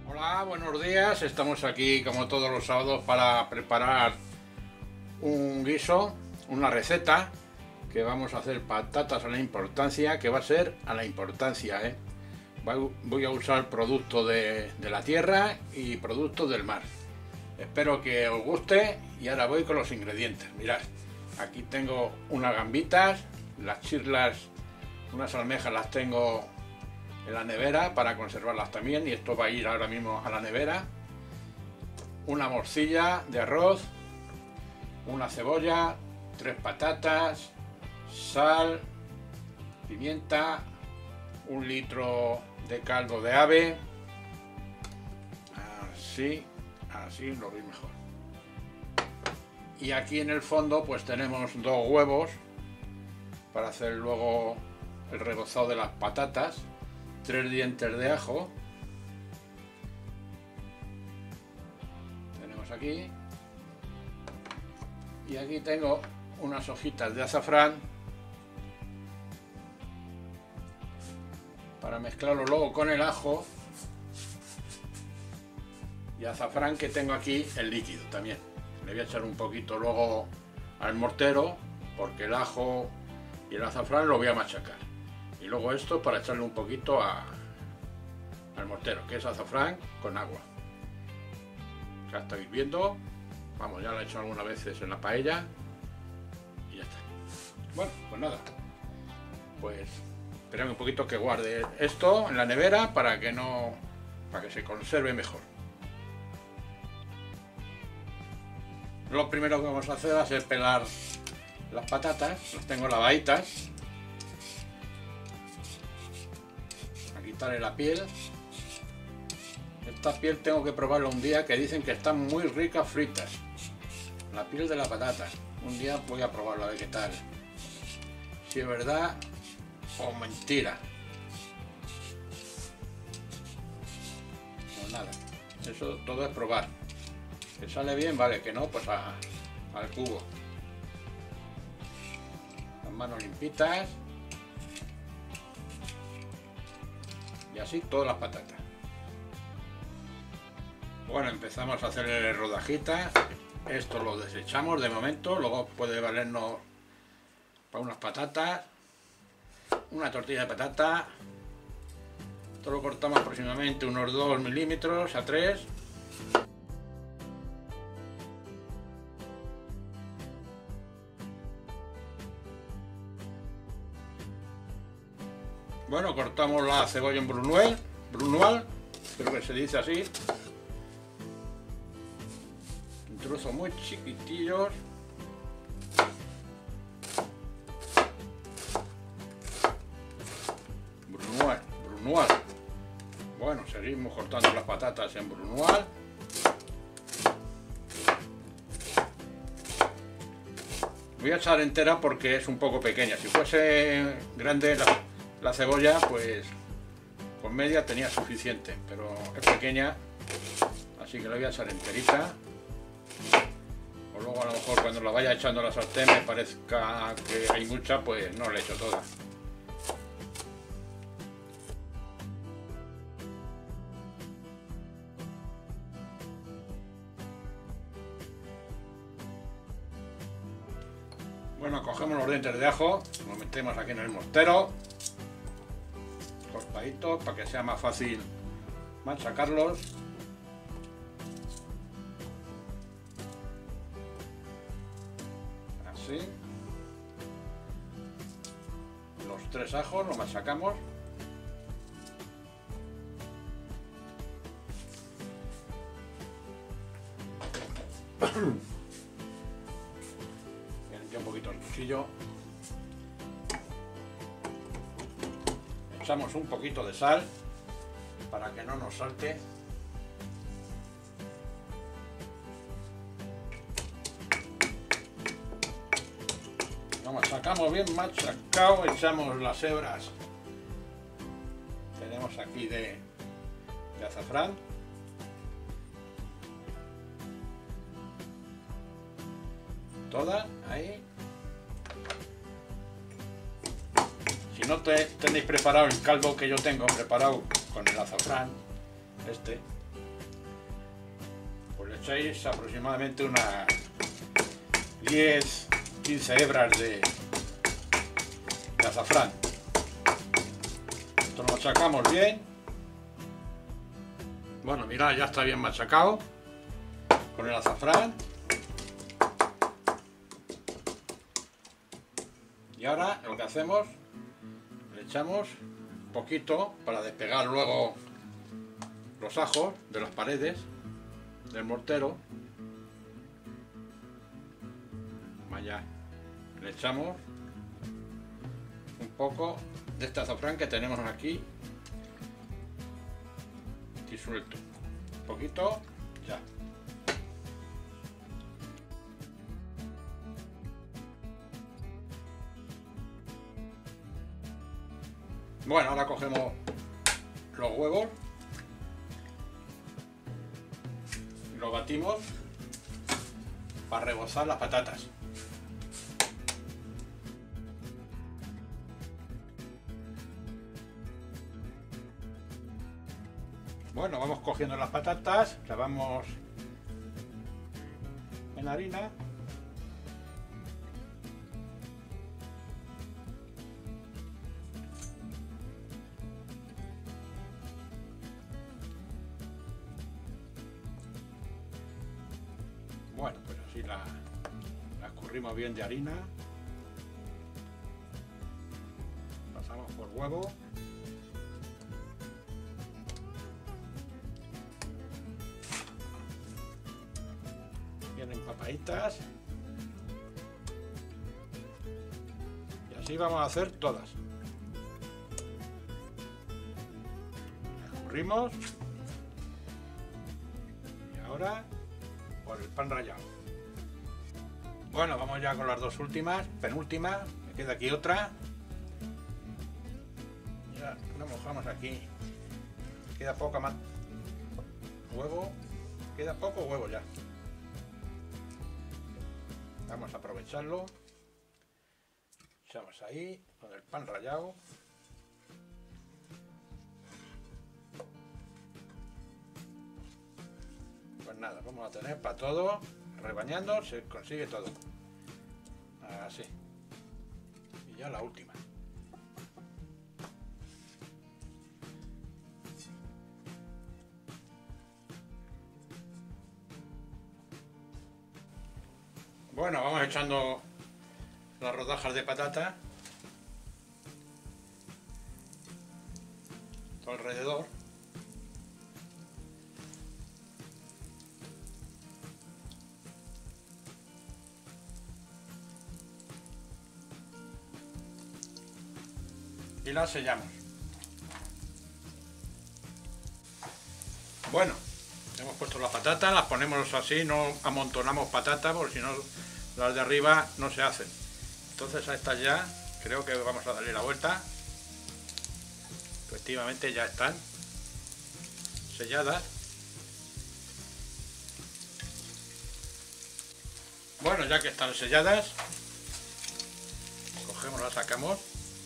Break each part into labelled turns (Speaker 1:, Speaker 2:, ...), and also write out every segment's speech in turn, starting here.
Speaker 1: Hola, buenos días. Estamos aquí como todos los sábados para preparar un guiso, una receta que vamos a hacer patatas a la importancia, que va a ser a la importancia, ¿eh? Voy a usar productos de la tierra y productos del mar. Espero que os guste y ahora voy con los ingredientes. Mirad, aquí tengo unas gambitas, las chirlas, unas almejas las tengo en la nevera para conservarlas también, y esto va a ir ahora mismo a la nevera. Una morcilla de arroz, una cebolla, 3 patatas, sal, pimienta, 1 litro de caldo de ave. Así lo veis mejor. Y aquí en el fondo pues tenemos 2 huevos para hacer luego el rebozado de las patatas, 3 dientes de ajo tenemos aquí, y aquí tengo unas hojitas de azafrán para mezclarlo luego con el ajo y azafrán, que tengo aquí el líquido también. Le voy a echar un poquito luego al mortero porque el ajo y el azafrán lo voy a machacar, y luego esto para echarle un poquito al mortero, que es azafrán con agua. Ya está hirviendo. Vamos, ya lo he hecho algunas veces en la paella y ya está. Bueno, pues nada, pues esperad un poquito que guarde esto en la nevera para que se conserve mejor. Lo primero que vamos a hacer va a ser pelar las patatas. Las tengo lavaditas, a quitarle la piel. Esta piel tengo que probarla un día, que dicen que están muy ricas fritas, la piel de la patata. Un día voy a probarla, a ver qué tal, si es verdad o mentira. Pues nada, eso todo es probar. Que sale bien, vale, que no, pues al cubo. Las manos limpitas. Y así todas las patatas. Bueno, empezamos a hacerle rodajitas. Esto lo desechamos de momento, luego puede valernos para unas patatas, una tortilla de patata. Esto lo cortamos aproximadamente unos 2 milímetros a 3. Bueno, cortamos la cebolla en brunoise, creo que se dice así, en trozos muy chiquitillos. Brunoise. Bueno, seguimos cortando las patatas en brunoise. Voy a echar entera porque es un poco pequeña. Si fuese grande la cebolla, pues con media tenía suficiente, pero es pequeña, así que la voy a echar enterita. O luego a lo mejor cuando la vaya echando a la sartén me parezca que hay mucha, pues no la echo toda. Bueno, cogemos los dientes de ajo, los metemos aquí en el mortero, cortaditos para que sea más fácil machacarlos. Así. Los 3 ajos los machacamos. Un poquito el cuchillo. Echamos un poquito de sal para que no nos salte. Lo machacamos bien machacado, echamos las hebras. Tenemos aquí de azafrán. Todas ahí. Si no tenéis preparado el caldo que yo tengo preparado con el azafrán, echáis aproximadamente unas 10-15 hebras de azafrán. Esto lo machacamos bien. Bueno, mirad, ya está bien machacado con el azafrán. Y ahora lo que hacemos, le echamos un poquito para despegar luego los ajos de las paredes del mortero. Vaya, le echamos un poco de este azafrán que tenemos aquí disuelto. Un poquito, ya. Bueno, ahora cogemos los huevos, los batimos para rebozar las patatas. Bueno, vamos cogiendo las patatas, las vamos en harina. Bueno, pues así la escurrimos bien de harina. Pasamos por huevo. Bien empapaditas. Y así vamos a hacer todas. La escurrimos. Y ahora por el pan rallado. Bueno, vamos ya con las dos últimas, penúltima, me queda aquí otra. Ya lo mojamos aquí. Queda poca más huevo, queda poco huevo ya. Vamos a aprovecharlo. Echamos ahí con el pan rallado. Pues nada, vamos a tener para todo, rebañando, se consigue todo. Así. Y ya la última. Bueno, vamos echando las rodajas de patata todo alrededor. Y las sellamos. Bueno, hemos puesto las patatas, las ponemos así, no amontonamos patatas porque si no las de arriba no se hacen. Entonces a estas ya creo que vamos a darle la vuelta. Efectivamente ya están selladas. Bueno, ya que están selladas, cogemos, las sacamos.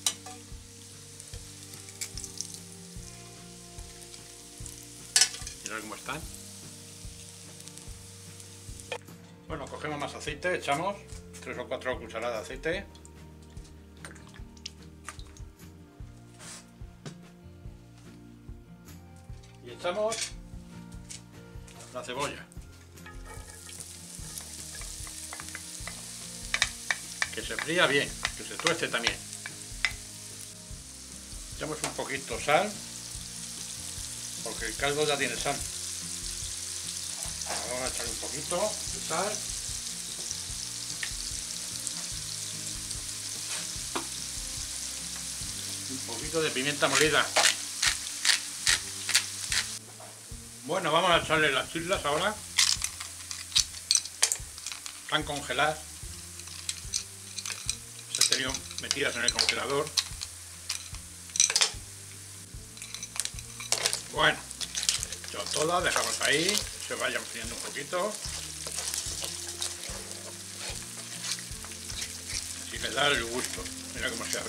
Speaker 1: Mirad cómo están. Bueno, cogemos más aceite, echamos 3 o 4 cucharadas de aceite. Y echamos la cebolla. Que se fría bien, que se tueste también. Echamos un poquito de sal, porque el caldo ya tiene sal. Vamos a echar un poquito de sal. Un poquito de pimienta molida. Bueno, vamos a echarle las chislas ahora. Están congeladas. Se han tenido metidas en el congelador. Bueno, hecho todas, dejamos ahí, que se vayan friendo un poquito. Así le da el gusto. Mira cómo se abre.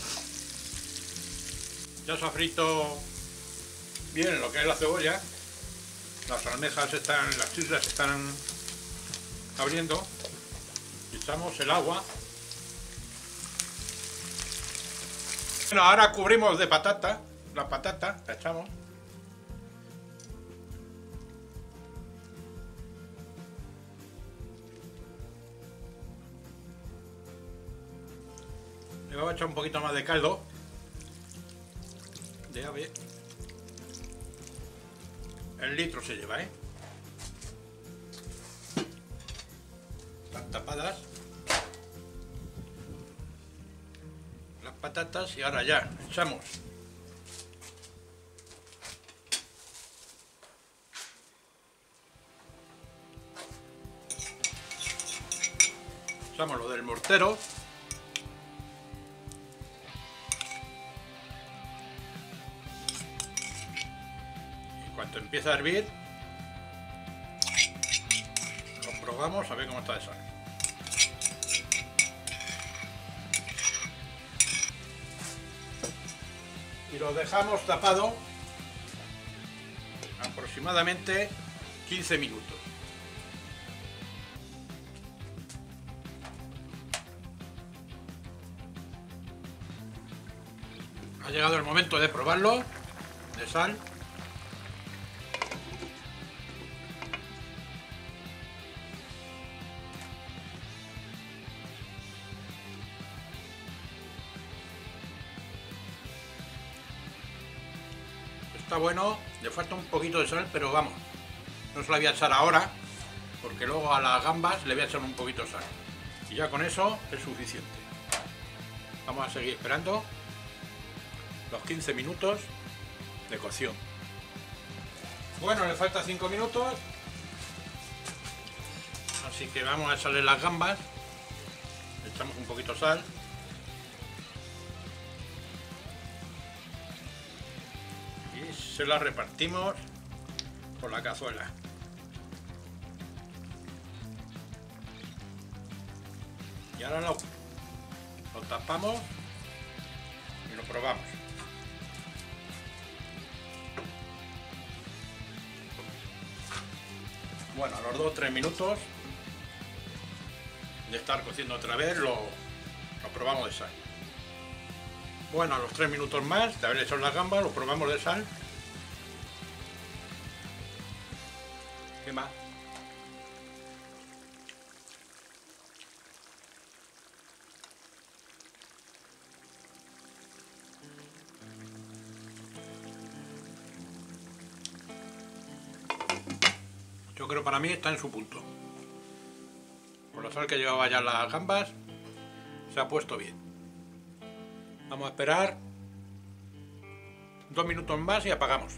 Speaker 1: Ya se ha frito bien lo que es la cebolla. Las almejas están, las chisras están abriendo. Echamos el agua. Bueno, ahora cubrimos de patata. La patata la echamos. Le vamos a echar un poquito más de caldo de ave. El litro se lleva, Están tapadas las patatas y ahora ya echamos lo del mortero. Cuando empieza a hervir, lo probamos a ver cómo está de sal. Y lo dejamos tapado aproximadamente 15 minutos. Ha llegado el momento de probarlo, de sal. Está bueno, le falta un poquito de sal, pero vamos, no se la voy a echar ahora, porque luego a las gambas le voy a echar un poquito de sal. Y ya con eso es suficiente. Vamos a seguir esperando los 15 minutos de cocción. Bueno, le falta 5 minutos, así que vamos a echarle las gambas, le echamos un poquito de sal. Se la repartimos por la cazuela. Y ahora lo tapamos y lo probamos. Bueno, a los 2 o 3 minutos de estar cociendo otra vez lo probamos de sal. Bueno, a los 3 minutos más de haber hecho las gambas lo probamos de sal. ¿Qué más? Yo creo para mí está en su punto. Con la sal que llevaba ya las gambas, se ha puesto bien. Vamos a esperar 2 minutos más y apagamos.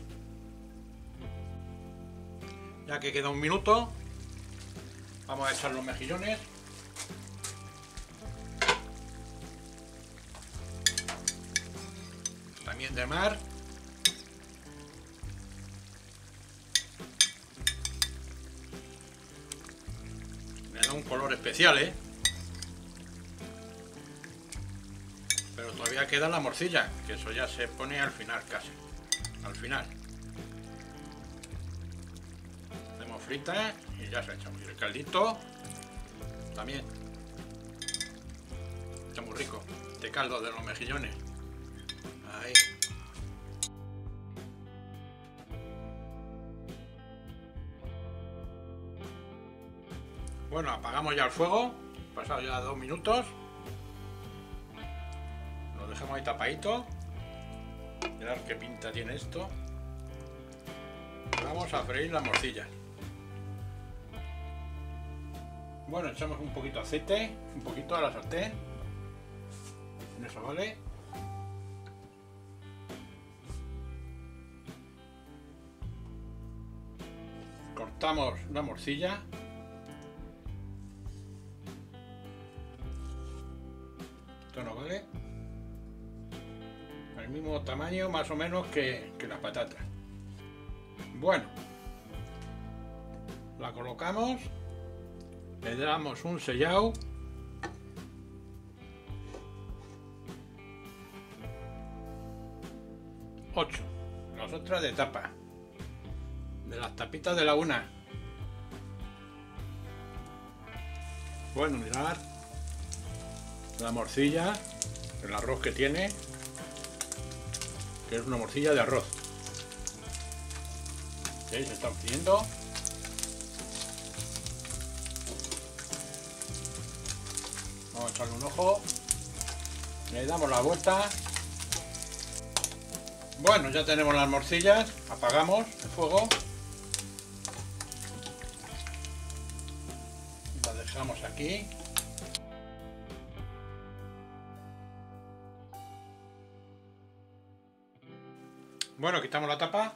Speaker 1: Ya que queda 1 minuto, vamos a echar los mejillones. También de mar. Le da un color especial, Pero todavía queda la morcilla, que eso ya se pone al final casi. Al final. Frita y ya se ha echado. Y el caldito también está muy rico, este caldo de los mejillones. Ahí. Bueno, apagamos ya el fuego, pasado ya 2 minutos, lo dejamos ahí tapadito. Mirad qué pinta tiene esto. Vamos a freír la morcilla. Bueno, echamos un poquito de aceite, un poquito a la sartén. Eso vale. Cortamos la morcilla. Esto no vale. Al mismo tamaño más o menos que las patatas. Bueno, la colocamos. Le damos un sellado. Ocho. Las otras de tapa. de las tapitas de la una. Bueno, mirad la morcilla, el arroz que tiene, que es una morcilla de arroz. ¿Veis? Se está friendo. Vamos a echarle un ojo. Le damos la vuelta. Bueno, ya tenemos las morcillas. Apagamos el fuego. Las dejamos aquí. Bueno, quitamos la tapa.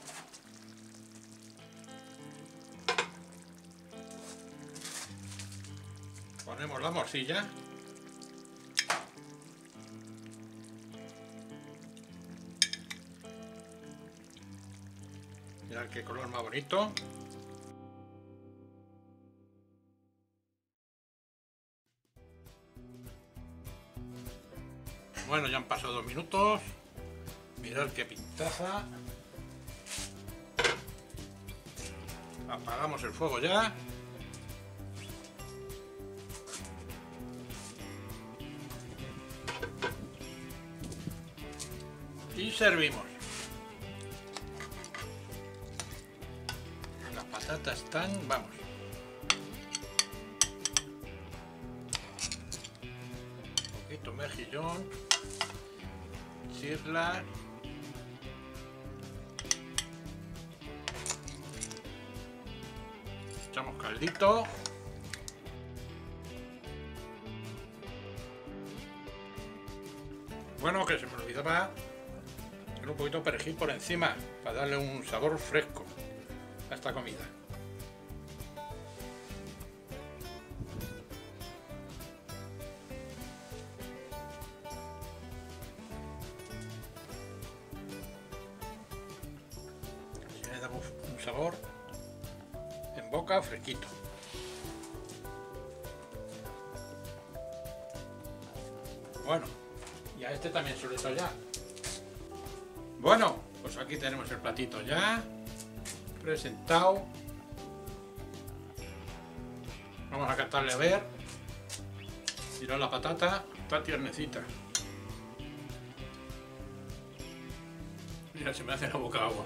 Speaker 1: Ponemos la morcilla. Mirad qué color más bonito. Bueno, ya han pasado 2 minutos. Mirad qué pintaza. Apagamos el fuego ya. Y servimos. Las patatas están, vamos. Un poquito mejillón. Chirla. Echamos caldito. Bueno, que se me olvidaba un poquito de perejil por encima para darle un sabor fresco a esta comida. Así le damos un sabor en boca fresquito. Bueno, y a este también se lo he hecho ya. Bueno, pues aquí tenemos el platito ya presentado. Vamos a catarle a ver. Mirad la patata, está tiernecita. Mira, se me hace la boca agua.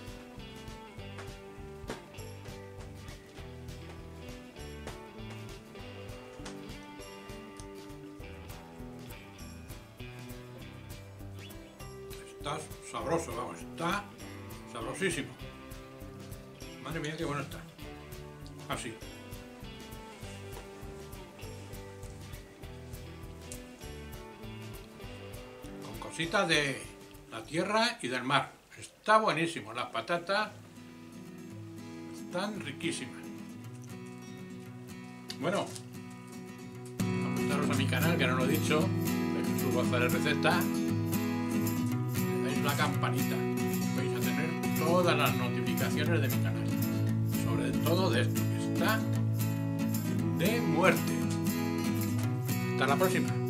Speaker 1: Está sabroso, vamos, está sabrosísimo. Madre mía, qué bueno está. Así. Con cositas de la tierra y del mar. Está buenísimo. Las patatas están riquísimas. Bueno, apuntaros a mi canal, que no lo he dicho, de que subo a hacer recetas. La campanita, vais a tener todas las notificaciones de mi canal, sobre todo de esto que está de muerte. Hasta la próxima.